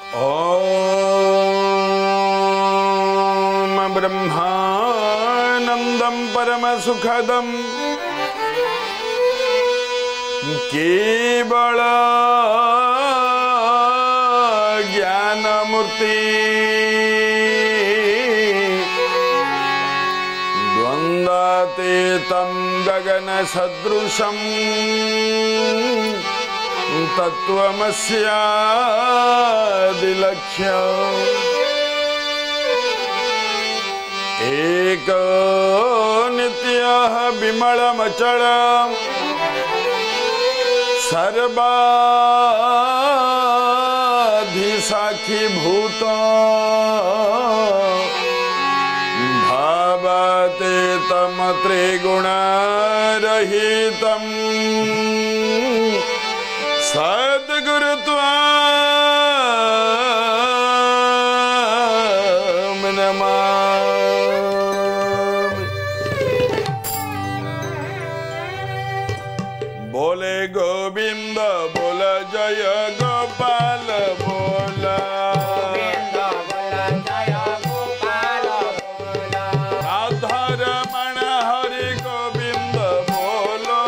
ॐ ब्रह्मानन्दं परमसुखदं केवल ज्ञानमूर्ति द्वन्द्वातीतं गगनसदृशं तत्त्वमस्यादिलक्ष्यम् एको नित्यः विमलमचलम् सर्वाधिसाक्षीभूत भावातीतं त्रिगुणरहितं सद्गुरुत्वं नमामि। बोले गोविंद बोल जय गोपाल बोला राधारमण हरि गोविंद बोलो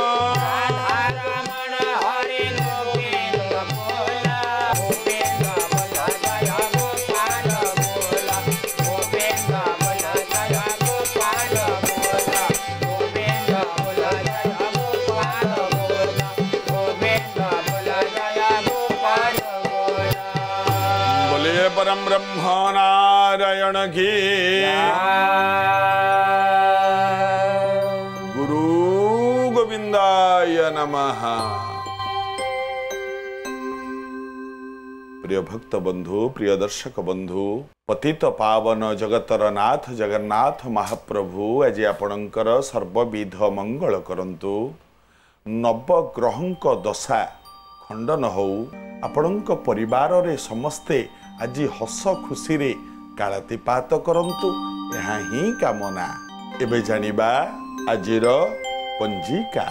बोलिए परम ब्रह्म नारायण की गुरु गोविंदाय नमः। प्रिय भक्त बंधु प्रिय दर्शक बंधु पतित पावन जगतर नाथ जगन्नाथ महाप्रभु आज आपणकर सर्वविध मंगल करंतु नवग्रहंक दशा खंडन हो आपणक परिवार रे समस्ते आज हस खुशी रे कालातिपात करंतु यहाँ ही कामना। एबे जानिबा आजिर पंजिका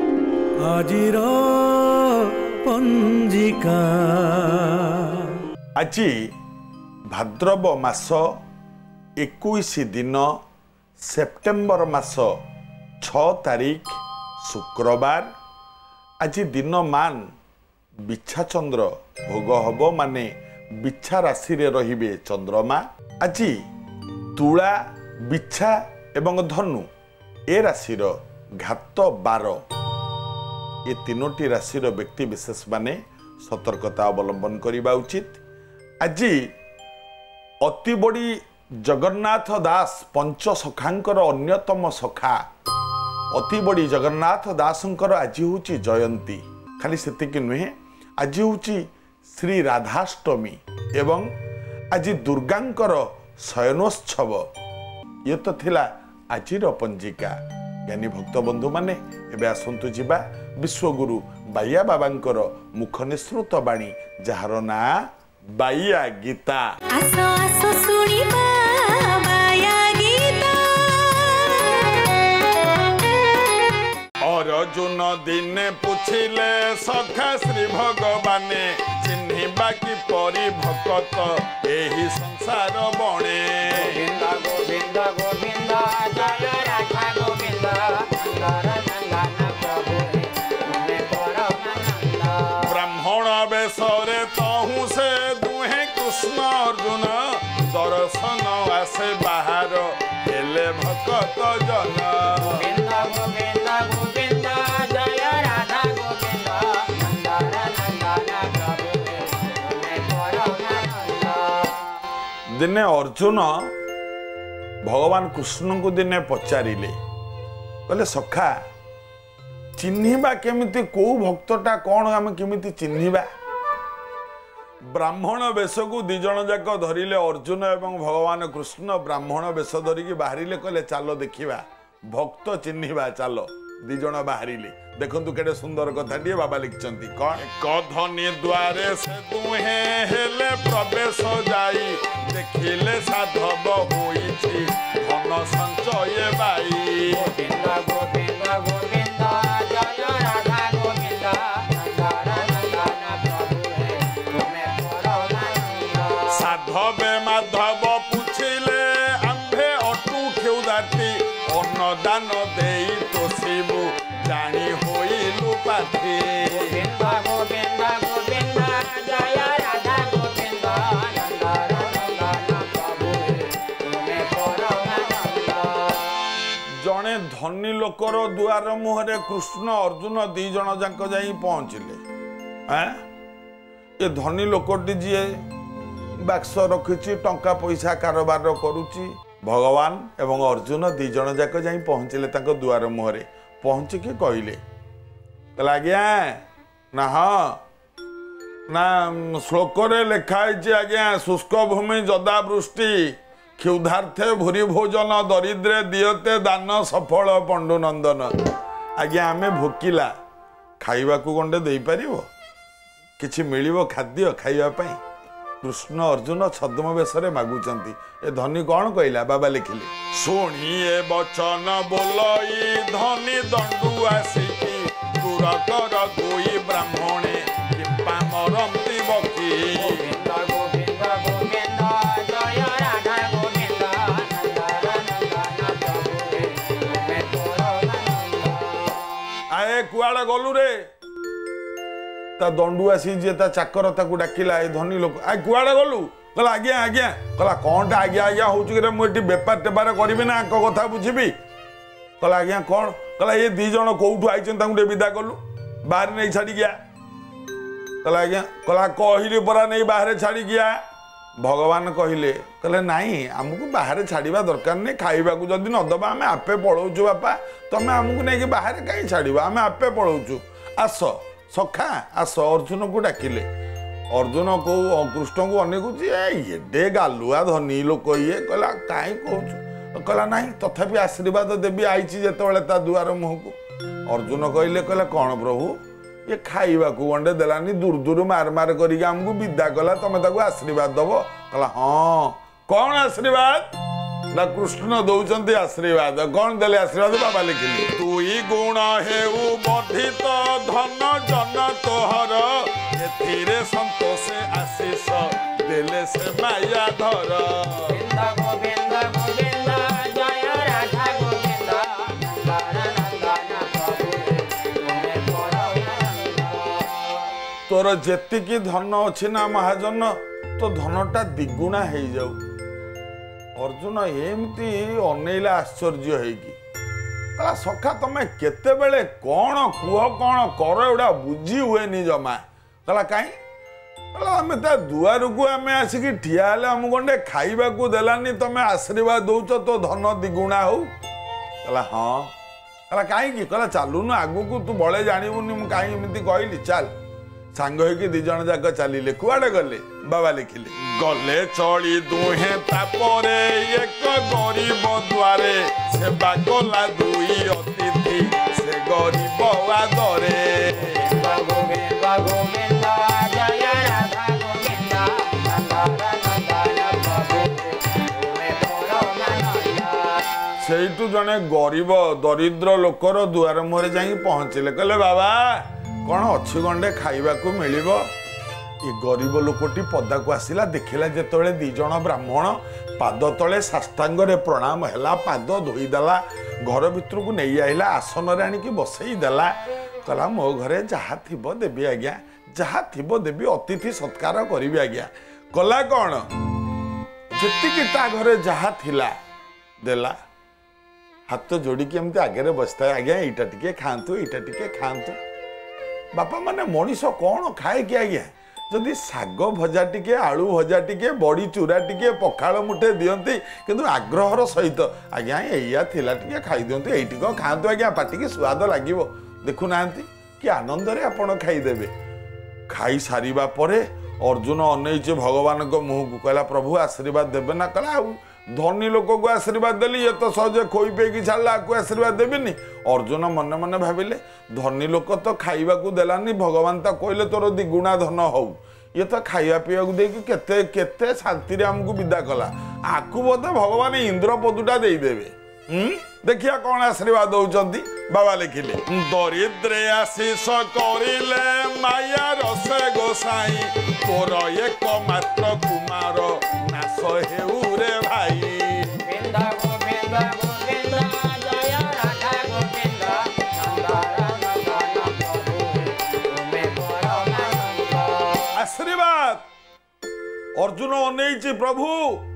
আজি भाद्रव मास 21 दिन सेप्टेम्बर मास 6 तारीख शुक्रवार। आज दिन मान बिच्छा चंद्र भोग हब माने बिच्छा राशि रे रहिबे चंद्रमा। आज तुला बिच्छा एवं धनु ए राशिर घात 12 ये तीनोटी राशिर व्यक्ति विशेष माने सतर्कता अवलंबन करने उचित। आज अति बड़ी जगन्नाथ दास पंच सखांकर अन्यतम सखा अति बड़ी जगन्नाथ दासंकर आज हूँ जयंती। खाली सेतिकी नुहे आज हूँ श्री राधाष्टमी एवं आज दुर्गांकर शयनोत्सव। ये तो थिला आजिर पंजिका। ज्ञानी भक्त बंधु माने एबे आसंतु जिबा विश्वगुरु बाया बाबांकर मुख निसृत बाणी जार ना बाया गीता। आसो आसो सुनिबा बाया गीता। अर्जुन दिने पूछिले सखा श्री भगवाने चिन्हिबा कि परि भक्त एही संसार बणे। गोविंद गोविंद गोविंद जय राधा गोविंद ब्राह्मण बेशरे तहु से दुहे कृष्ण अर्जुन दर्शन आसे बाहर हेले भक्त जन। गोविंद गोविंद गोविंद जय राधा गोविंद दिने अर्जुन भगवान कृष्ण को दिने पचारिले कहले सखा चिन्हिबा केमिति को भक्तटा कौन आम केमिति चिन्हिबा। ब्राह्मण वेश को दी जन जाक धरिले अर्जुन एवं भगवान कृष्ण ब्राह्मण वेश धरिकी बाहरिले कहले चलो देखिबा भक्त चिन्हिबा चलो। दी जन बाहरिले देखंतु केडे सुंदर कथाटिए बाबा लिखचंती कौन कधनी द्वारे से दुहे हेले प्रवेश जाई देखिले साधव होईछि धन संचय बाई। गोविंद गोविंद गोविंद जय राधा गोविंद नंदन नंदन प्रभु है तुम्हें परमानंद। माधवे माधव पूछिले आम्भे अटू खेउदाती अन्नदान देई तोषिबु जानी होइलु पाथी गोविंद गोविंद गोविंद जय राधा गोविंद नंदन प्रभु तुमे परमानंद। जणे धनी लोकर दुआर मुहरे कृष्ण अर्जुन दी जण जाक जाई पहुँचिले। ये धनी लोकटी जी बाक्स रखिछि टंका पैसा कारोबार करुछि। भगवान एवं अर्जुन दी जण जाक जाई पहुँचिले तांको दुआर मुहरे। पहुँचिकी कहले आज्ञा ना हाँ ना श्लोक लिखाई आज्ञा शुष्क भूमि जदा वृष्टि क्षुधार्थे भूरी भोजन दरिद्रे दियते दान सफल पंडु नंदन। आज्ञा आमे भोकिला खाइबा को गंडे देई परिबो किछि मिलिबो खाद्य खाइबा पई। कृष्ण अर्जुन छद्म बेशरे मागुचंती। ए धनी कौन कहला बाबा लिखिले शुणिए वचन बोलई धनी दंडु आसिकी दूर कर दुई ब्राह्मणे कृपा मरंती बकी गोविंद गोविंद गोविंद जय राधा गोविंद नंदन प्रभु तुमे परमानंद। आए कुआड़ा गलु रे ता दंडु आसी जे ता चाकर ताकू डाकिला ए धनी लोक आ कुआड़ा गलु कहला आज्ञा आज्ञा कहला कौनटा आज्ञा आज्ञा होउची रे मु एटी बेपार टेबार करबी ना को कथा बुझिबी। कहला आज्ञा कौन कहला ये दी जण कोउठु आइछन ताकू विदा कलु बाहर नहीं छाड़ी गया। कहला आज्ञा कहला कहिली परा नहीं बाहर छाड़ी गया। भगवान कहिले कहले नहीं हमको बाहर छाड़ीबा दरकार नहीं खाइबा को जदी न दबा हमें आपे पळौचु बापा तमे हमको नहीं कि बाहर काई छाड़ीबा हमें आपे पळौचु आस सखा आस अर्जुन को डाकिले। अर्जुन को कृष्ण को अनेकुची एडे गालुआ धनी लोक ये कहला काई कहूचु कहला नहीं तथापि आशीर्वाद देवी आईची जेतेबेले ता दुआर मुह को। अर्जुन कहले कहला कौन प्रभु ये खाइबा को गंडे देलानी दूर दूर मार मार करिके हमको विदा कला तमे ताको आशीर्वाद दबो। कहला हाँ कौन आशीर्वाद ना कृष्ण दौचंती आशीर्वाद। कौन देले आशीर्वाद बाबा लिखिले तुई गुण हेउ वर्धित धन जन तोहर एथिरे संतोष आशीष देले से माया धर। गोविंद गोविंद गोविंद जय राधा गोविंद नंदन प्रभु तुमे परमानंद। तोर जेतिकी धन अछि ना महाजन तो धनटा द्विगुणा हो जाऊ। अर्जुन एमती अनेला आश्चर्य होगी कहला सखा तमे केतेबेले कौन कुह कौन कर एडा बुझी हुए जमा। कहला कहीं कहला आम ता दुआर को आम आसिकी ठिया हेले आम गंडे खाइबा को देलानी तमे आशीर्वाद दौच तो धन द्विगुणा हो। कहला हाँ कहला कहीं कहला चलुन आगु को तू बड़े जानबुनि मु कहीं एमती कहली चल सांग होगी दी जण जाक चलिले कुआडे गले बाबा लिखिले गले चली दुहे तापरे एक गरीब द्वारे सेवा कला दुई अतिथि से गरीब आदरे। गोविंद गोविंद जय राधा गोविंद नंदन प्रभु तुमे परमानंद। सेठू जने गरीब दरिद्र लोकर दुआर मुहरे जाई पहुँचिले कहले बाबा कौन अच्छी गंडे खाइबा को मिलिबो। ये गरीब लोकटी पदा को आसिला देखिला जेतबेले दी जण ब्राह्मण पाद तले साष्टांगरे प्रणाम हैला पाद धोईदेला घर भितर को नहीं आइला आसन रे आनिकी बसई देला कहला मो घरे जहा थिबो देबी आज्ञा जहा थिबो देबी अतिथि सत्कार करिबी आज्ञा। कला कौन जेतिकी ता घरे जहा थिला देला हाथ जोड़िकी एमती आगे बसता आज्ञा एटा टिके खांतु एटा टिके खांतु। बापा माने मनीष कौन खाए कि आज्ञा जदि साग भजा टिके आलू भजा टिके बड़ी चूरा टिके पखाल मुठे दियंती किंतु आग्रहर सहित आज्ञा एया थिला टिके खाई दियंतु एटिक खांतु आज्ञा पाटिकी स्वाद लागिवो देखु नांती कि आनंद रे आपण खाई देबे। खाई सारिबा परे अर्जुन अनैचे भगवान को मुह को कहला प्रभु आशीर्वाद देबे ना कहला धनी लोक को आशीर्वाद देली ये तो सहजे खोई पेकी छाड़ा आपको आशीर्वाद देविनी। अर्जुन मन मन भाविले धनी लोक तो खाइबा को देलानी भगवान तो कहले तोर द्विगुणा धन हो ये तो खाइबा पीवा को देकी केते केते शांति रे हमको विदा कला आकु बोधे भगवान इंद्रपदुटा देदेवे। देखिया कौन आशीर्वाद दौरान बाबा लिखिले दरिद्रे आशीष करिले माया रस से गोसाई तोर एक मात्र कुमार नाश हेउ रे भाई गोविंद गोविंद गोविंद जय राधा गोविंद नंदन प्रभु तुम्हें परमानंद। आशीर्वाद अर्जुन अनेइछि प्रभु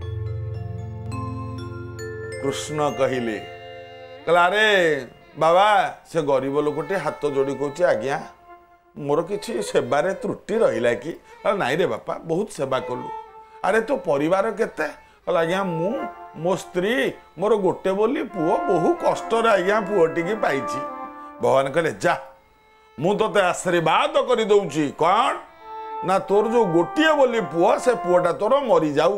कृष्ण कहले कहला रे बाबा से गरीब लोकटे हाथ जोड़ी कहूँ आज्ञा मोर किसी सेवार त्रुटि रहा कि नाई रे बापा बहुत सेवा कलु अरे तो परिवार केते आज्ञा मो स्त्री मोर गोटे बोली पुओ बहु कष्ट आज्ञा पुओटी की पाई भगवान कहले जा मु तोते आशीर्वाद कर दौची कौन ना तोर जो गोटे बोली पुओ से पुओटा तोर मरी जाऊ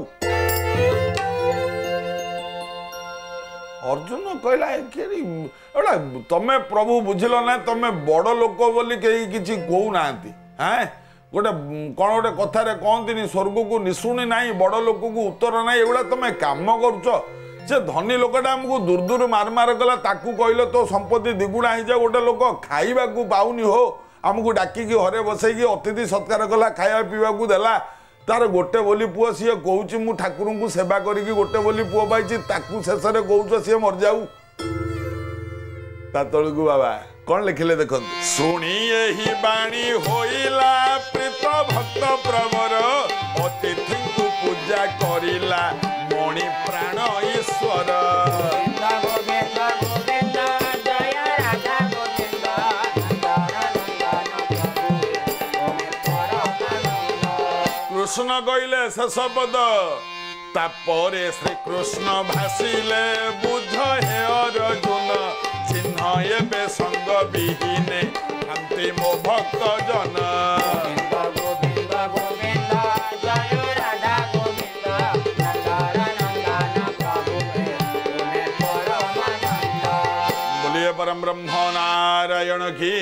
अर्जुन कहला एटा तमे प्रभु बुझिल ना तमे बड़ लोक बोली कहीं किसी कहूना हाँ गोटे कौन गोटे कथार कहती स्वर्ग को निशुणी ना बड़ लोक को उत्तर ना एगुड़ा तुम कम करुच से धनी लोकटा आमको दूर दूर मार मार गला ताकू कहल तो संपत्ति द्विगुणा हो जाए गोटे लोक खाइबा पाऊनी हो आमको डाकिकी हरे बसैकी अतिथि सत्कार कला खाଇବା पीवा देला तार गोटे बोली पुओ सी कहूँ मु ठाकुर को सेवा करी गोटे बोली पुओ पाई ताकू शेष में कहूँ सी मर जाऊ तलू बाबा कौन लिखिले देख शुणी यही बाणी होइला प्रीत भक्त प्रवर अतिथि को पूजा करिला मणि प्राण ईश्वर गोविंद गोविंद गोविंद जय राधा गोविंद नंदन प्रभु तुम्हें परमानंद। कृष्ण कहले शेष पद तापरे श्री कृष्ण भासिले बुझ हे अर्जुन चिन्ह एबे संग विहीने शांति मो भक्त जन गोविंद गोविंद गोविंद जय राधा गोविंद नंदन प्रभु तुम्हें परमानंद। बोलिए परम ब्रह्म नारायण की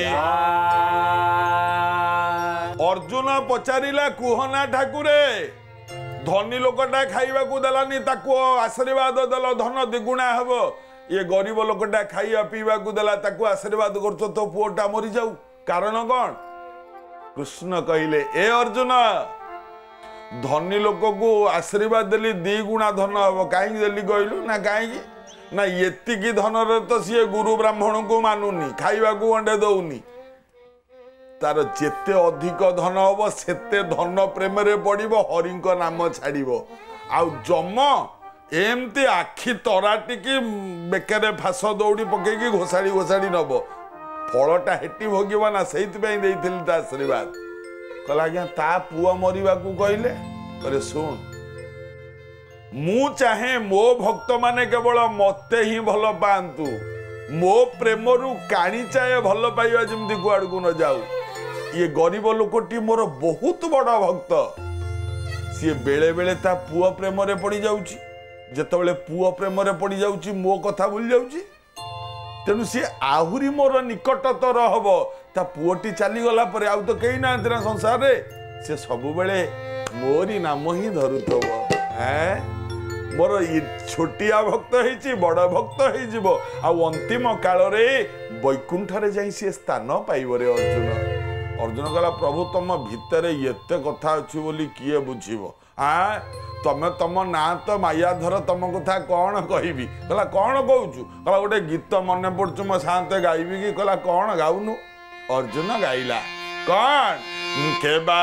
अर्जुन पचारिला कुहना ठाकुरे धनी लोकटा खाइबा को देलानी ताको आशीर्वाद देल धन द्विगुणा हब ये गरीब लोकटा खाइबा पीवा को देला ताको आशीर्वाद करछो तो पुओटा मरी जाऊ कारण कौन कृष्ण कहले ए अर्जुन धनी लोक को आशीर्वाद देली द्विगुणा धन हब कहीं देली कहलु ना कहीं ना एतिकी धन तो सी गुरु ब्राह्मण को मानुनी खाइबा को अंडे दौनी तार जेते अधिक धन हम सेते धन प्रेम रे पड़िबो हरि नाम छाड़िबो आउ जम एमती आखि तराटिकी बेकरे फास दौड़ी पकेकी घोषाड़ी घोषाड़ी नब फलटा हेटी भोगब ना से आशीर्वाद कहला आज्ञा ता पुआ मरिबा को कहले अरे सुन मु चाहे मो भक्त माने केवल मते ही भल पांतु मो प्रेमरु काणी चाहे भल पाइबा जेमती कुआड़ को न जाऊ ये गरीब लोकटी मोर बहुत बड़ भक्त सी बेले बेले ता पुआ प्रेम रे पड़ी जाउची जेतेबेले पुआ प्रेम रे पड़ी जाउची मो कथा भूल जाउची तेनु सी आहुरी मोर निकटतर हब ता पुओटी चली गला पर आउ तो कहीं ना तेरा संसार रे से सब बेले मोरी नाम ही धरुतब हैं मोर छोटिया भक्त होइची बड़ भक्त होई जिवो आ अंतिम काल रे वैकुंठ रे जाई से स्थान पाइबो रे अर्जुन अर्जुन कहला प्रभु तुम भितर एते कथा अच्छी बोली किए बुझीब हाँ तमे तुम ना तो मायाधर तुम कथा कौन कहबी कहला कौन कहूचु कहला गोटे गीत मन पड़चु मो साथे गाइबी कि कहला कौन गाउनु अर्जुन गाइला कौन केबा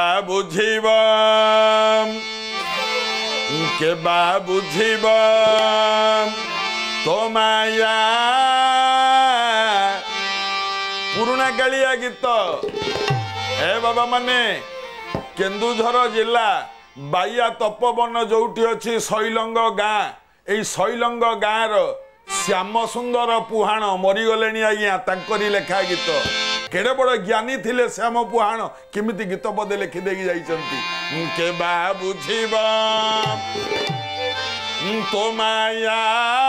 बुझीब तो माया पुराना कालिया गीत ए बाबा माने केन्दुझर जिला बाया तपोवन जोठी अच्छी शैलंग गाँ यही शैलंग गाँर श्याम सुंदर पुहाण मरीगले आज्ञा तांकरी लेखा गीत केड़े बड़ ज्ञानी थिले श्याम पुहाण किमिति गीत पदे लिखिदे जाइछंती केबा बुझीब तो माया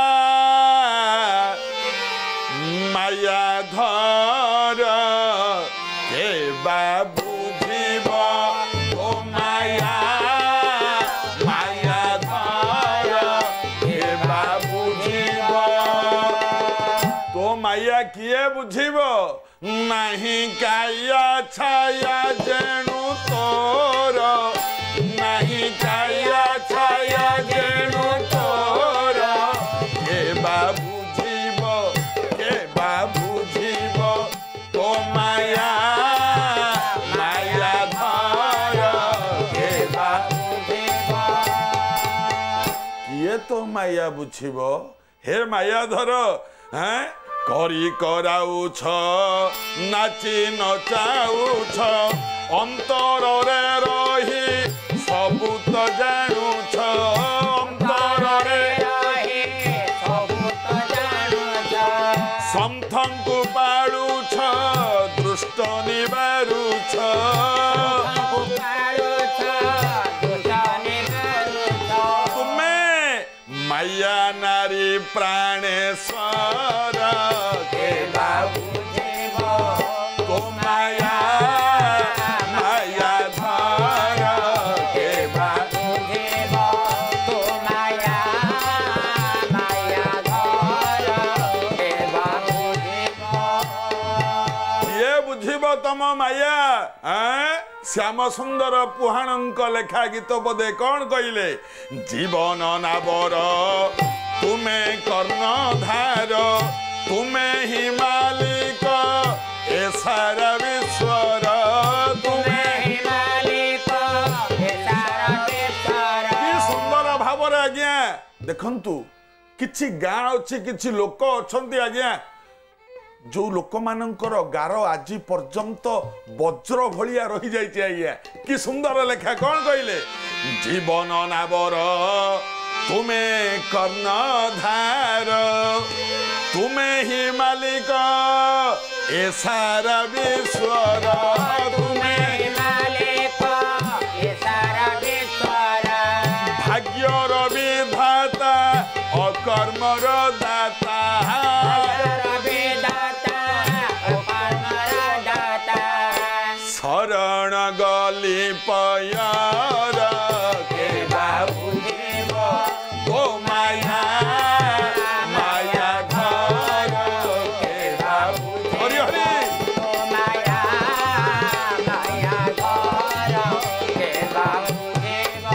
माया धर केबा बुझीब तो माया माया धर केबा बुझीब तो माया किए बुझीब नहीं काया छाया जेणु तोर नहीं छाया छाया जेणु तोर के बाबू जीव तो माया माया धर के बाबू जीव किए तो माया बुझिब हे माया धर हैं करी कराउछ नाची नचाउछ अंतर रे रही सबु तो जानुछ अंतर रे रही सबु तो जानुछ संथंकु पाडुछ दृष्ट निबारुछ पाडुछ दुष्ट निबारुछ तुमे माया नारी प्राणेश्वर के बाबू जीव तो माया माया धर के बाबू जीव तो माया माया धर के बाबू जीव ये बुझिब तम माया श्याम सुंदर पुहाणंक लेखा गीत बोधे कौन कहले जीवन नाबर तुमे कर्णधार तुमे ही मालिक ए सारा विश्वर तुमे ही मालिक ए सारा विश्वर कि सुंदर भाव आज्ञा देखंतु किछि गाँ अच्छी किछि लोक अछंती आज्ञा जो लोक मानकर गार आज पर्यंत वज्र भलिया रही जाइए आज्ञा कि सुंदर लेखा कौन कहले जीवन नाबर तुमे कर्णधार तुमे ही मालिक ए सारा विश्वर तुमे ही मालिक ए सारा विश्वर भाग्यर विधाता अकर्मर दाता शरण गली पयर के बाबू जीव तो माया माया धर के बाबू हरि हरि तो माया माया धर के बाबू जीव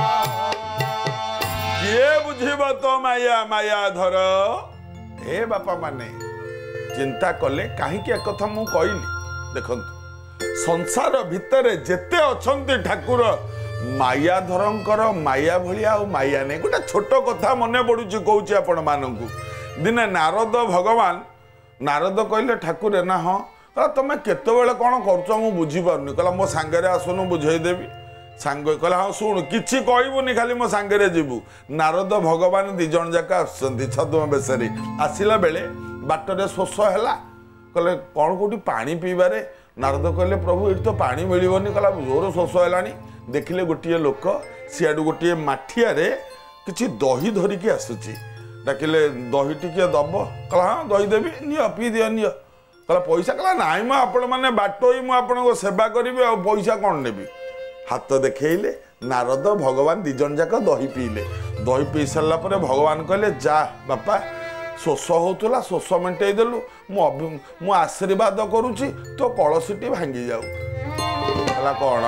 किए बुझिब तो माया माया धर हे बापा माने चिंता कले कहीं एक कथा मु कहली देखंतु संसार भितर जेते अछंती ठाकुर मायाधरंकर माया भलिया माया नहीं गोटे छोट कथा मन पड़ुची कहूँ आपण मानू दिने नारद भगवान नारद कहले ठाकुर ना हाँ कहला तुम केतबेले कौन कर बुझीपारनी कहला मो सांगे आसुनु बुझेदेवी सांग कहला हाँ शुण किसी कहबुनि खाली मो सांगे जीवु नारद भगवान दी जन जाक आसुचंती छद्म बेशरी आसिला बेले बाटरे शोष है कहले कौन कौटी पानी पीबारे नारद कहले प्रभु ये तो पानी मिलबनी कहला जोर शोष है देखिले गोटे लोक सियाडू गोटे माठिया किसी दही धरिकी आसुची डाकिले दही टिके दब कहला हाँ दही देवी नियो पी दियो नियो कहला पैसा कहला नाई म आपण माने बाटोई मु आपनको सेवा करिबे आ पैसा कौन नेबी हाथ देखले नारद भगवान दिजन जाक दही पीले दही पी सारा पर भगवान कहले जा बापा शोष होता शोष मेटे देलु मु आशीर्वाद करुच्ची तो कलसीटी भांगी जाऊ कौन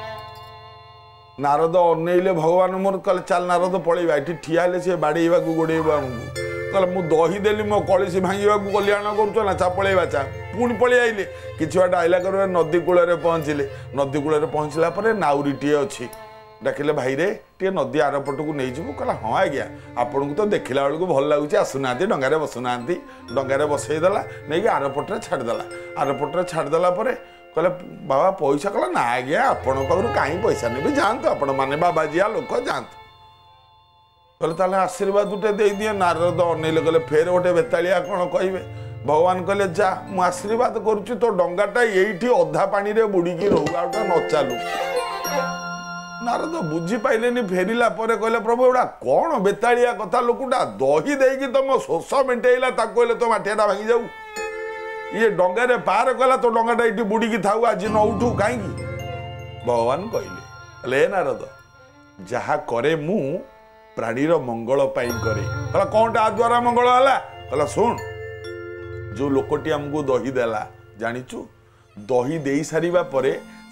नारद अनेले भगवान मोर कहले चल नारद पलैबा ये ठिया हेले सी बाड़ेवा गोड़ेब आमको कहले मु दही देली मो कलसी भांगा कल्याण करुच ना चा पलैबा चा पुणी पलि आइले कि बाट आइला कर नदी कूल पहुँचले नदी कूल पहुँचला नाउरीटे अच्छी डाकिले भाई रे टे नदी आरपट को नहीं जीवु कहला हाँ आज्ञा आपन को तो देखला बेलू भल लगुच आसुना डंगारे बसुना डंगारे बसईदेला नहीं कि आरपटे छाड़देला आरपटे छाड़देला कहले बाबा पैसा कहला ना आज्ञा आपण पाखु कहीं पैसा नहीं जातु आपण मैंने बाबाजिया लोक जातु कहले ताले आशीर्वाद गोटे दे दिए नारद अनेले कहले फेर गोटे बेतालिया कौन कहे भगवान कहले जा मु आशीर्वाद करुच्ची तो डंगाटा ये अधा पानी रे बुड़ीकी रहू आउटा न चालू नारद बुझी पाइले फेरिला कहले प्रभु एटा कौन बेतालिया कथा लोकटा दही देकी तुम शोष मेटेला कहले तो माठियाटा भांगी जाऊ ये डंगारे पार कला तो डंगाटा ये बुड़ीकी थाऊ आज न उठू कहीं भगवान कहले नारद जहा करे मु प्राणीर मंगल पाई करे कहला कौनटा आ द्वारा मंगल है कहला सुन जो लोकटी आमको दही देला जानिचु दही दे सारिबा परे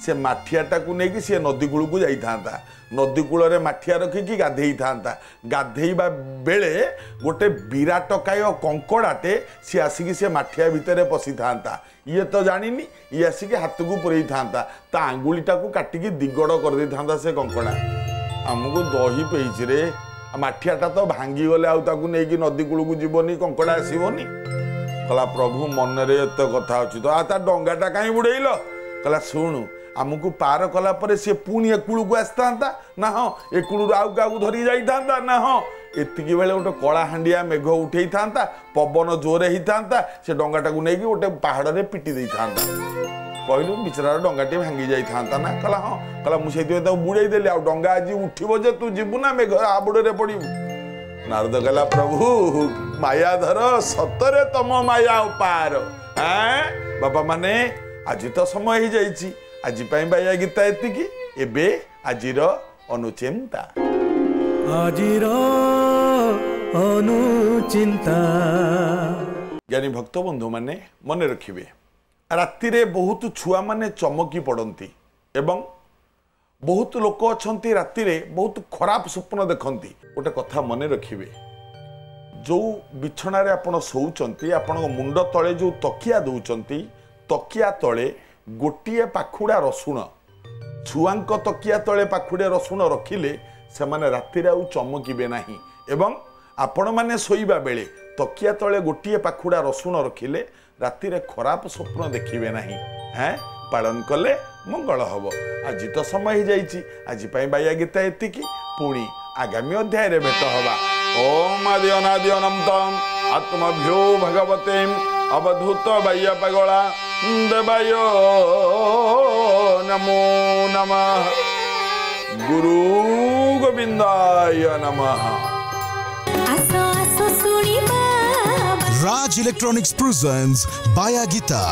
से माठियाटा को लेकिन सी नदी कूल को जाता नदी कूल माठिया रखिकी गाधे था गाधेवा बेले गोटे विराटकाय कंकड़ाटे सी आसिक से माठिया भितर पशि था ये तो जानी ये आसिक हाथ को पुरे था आंगुलीटा को काटिकी दिगड़ कर था से कंकड़ा आमको दही पेची रे माठियाटा तो भांगी गले आउकी नदी कूल को जीवनी कंकड़ा आसबनी कहला प्रभु मन रे एत कथा अच्छी तो आ डंगाटा कहीं बुड़ेल कहला शुणु आमको पार कला परे सी पुणी ए कूल को आसता ना हाँ ए कूल आउ क्या धरी जाता ना हाँ एतिकी बेले गोटे कलाहांडिया मेघ उठे था पवन जोरे होता से डंगाटा को लेकिन गोटे पहाड़ में पिटी दे था कहलु बिचरार डंगाटी भांगी जाता ना कहला हाँ कहला मुझे बुड़े देली आ डंगा आज उठब जे तू जीवु ना मेघ आबुड़े पड़ू नारद कहला प्रभु मायाधर सतरे तम माया पार बाबा माने आज तो समय हो जाइए आज बाया गीता एतिकी एबे आजिर अनुचिंता ज्ञानी भक्त बंधु माने मन रखिबे राति रे बहुत छुआ माने चमकी पड़ती एवं बहुत लोक अच्छा राति रे बहुत खराब स्वप्न देखती गोटे कथा मन रखिबे जो बिछना रे आपण शोउचंती आपण मुंड तले जो तकिया दउचंती तकिया तले गोटिए पाखुड़ा रसुण छुआंक तकिया तले पाखुड़े रसुण रखिले से माने राति रे आउ चमकिबे नाही एवं आपण माने सोईबा बेले तकिया तले गोटिए पाखुड़ा रसुण रखिले राति रे खराब स्वप्न देखिबे नाही हैं पालन कले मंगल हब आज तो समय हो जाइए आज बाया गीता एतिकी पुणी आगामी अध्याय रे भेट हवा ओम आदि अनादि अनंतम आत्मभ्यो भगवते अवधूत बाह्य पगला देवाय नमो नमः गुरु गोविंदाय नमः आसो आसो सुनिबा Raj Electronics presents Baya Gita,